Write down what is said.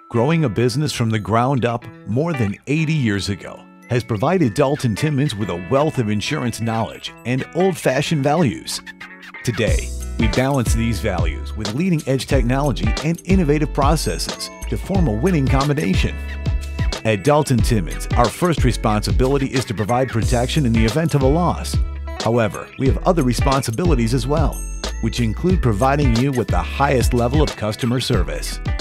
Growing a business from the ground up more than 80 years ago has provided Dalton Timmis with a wealth of insurance knowledge and old-fashioned values. Today, we balance these values with leading-edge technology and innovative processes to form a winning combination. At Dalton Timmis, our first responsibility is to provide protection in the event of a loss. However, we have other responsibilities as well, which include providing you with the highest level of customer service.